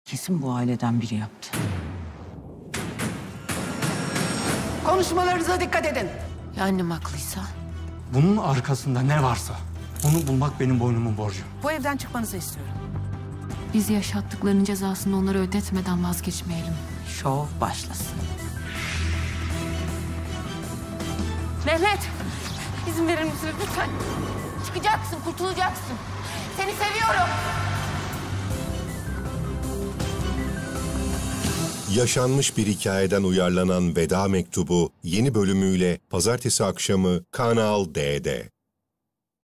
Kesin bu aileden biri yaptı. Konuşmalarınıza dikkat edin. Ya annem haklıysa? Bunun arkasında ne varsa onu bulmak benim boynumun borcu. Bu evden çıkmanızı istiyorum. Biz yaşattıklarının cezasını onlara ödetmeden vazgeçmeyelim. Şov başlasın. Mehmet, izin verir misiniz lütfen? Çıkacaksın, kurtulacaksın. Seni seviyorum. Yaşanmış bir hikayeden uyarlanan Veda Mektubu yeni bölümüyle pazartesi akşamı Kanal D'de.